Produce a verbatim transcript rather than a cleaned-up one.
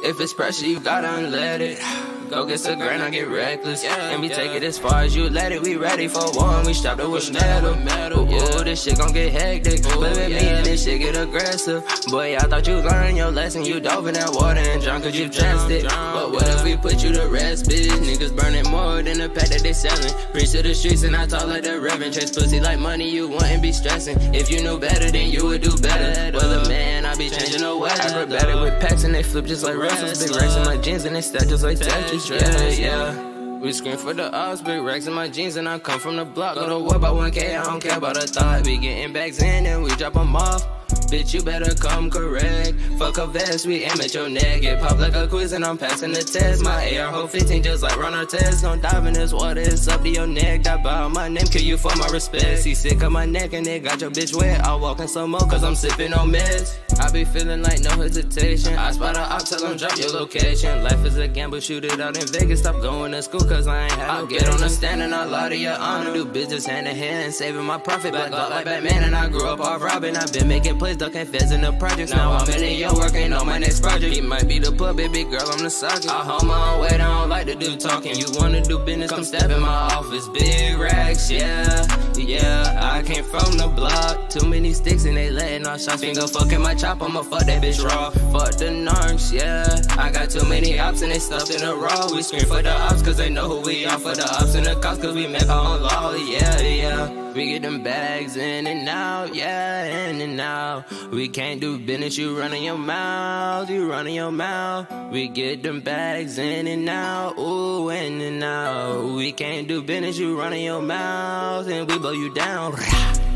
If it's pressure, you gotta unlet it. Go get the grind, I get reckless. And we take it as far as you let it. We ready for one, we strapped it with metal. Ooh, this shit gon' get hectic. But with me and this shit get aggressive. Boy, I thought you learned your lesson. You dove in that water and drunk cause you drenched it. But what if we put you to rest, bitch? Niggas burning more than the pack that they selling. Preach to the streets and I talk like the reverend. Chase pussy like money, you wouldn't be stressing. If you knew better, then you would do better. Well, a man, I be changing the weather. Acrobatic with packs and they flip just like wrestlers. Big racks in my jeans and they stack just like Tetris. Yeah, yeah. We scream for the odds, big racks in my jeans, and I come from the block. Go to war by one K, I don't care about a thought. We getting bags in and we drop them off. Bitch, you better come correct. Fuck a vest, we aim at your neck. Get pop like a quiz and I'm passing the test. My A R hold fifteen just like Ron Artest. Don't dive in this water, it's up to your neck. Die by my name, kill you for my respect. See sick of my neck and it got your bitch wet. I walk in some more cause I'm sipping on meds. I be feeling like no hesitation. I spot a op, tell them drop your location. Life is a gamble, shoot it out in Vegas. Stop going to school cause I ain't had no I get on the stand and I lie to your honor. Do business hand in hand, saving my profit. Black out like Batman and I grew up off robbing. I've been making plays, ducking feds in the projects. Now I'm in your working on my next project. It might be the pub, baby girl, I'm the socket. I hold my own weight, I don't like to do talking. You wanna do business, come step in my office. Big racks, yeah, yeah. I came from the block. Too many sticks and they letting off shots. Finger fucking my chop, I'ma fuck that bitch raw. Fuck the narcs, yeah. I got too many ops and they stuffed in a row. We scream for the ops cause they know who we are. For the ops and the cops cause we make our own law, yeah, yeah. We get them bags in and out, yeah, in and out. We can't do business, you running your mouth, you running your mouth. We get them bags in and out, ooh, in and out. We can't do business, you running your mouth, and we blow you down.